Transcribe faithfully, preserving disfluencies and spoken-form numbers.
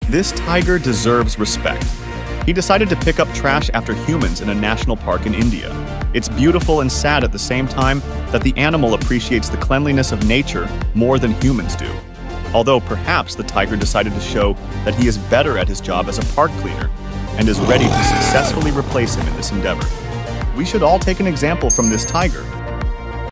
This tiger deserves respect. He decided to pick up trash after humans in a national park in India. It's beautiful and sad at the same time that the animal appreciates the cleanliness of nature more than humans do. Although perhaps the tiger decided to show that he is better at his job as a park cleaner and is ready to successfully replace him in this endeavor. We should all take an example from this tiger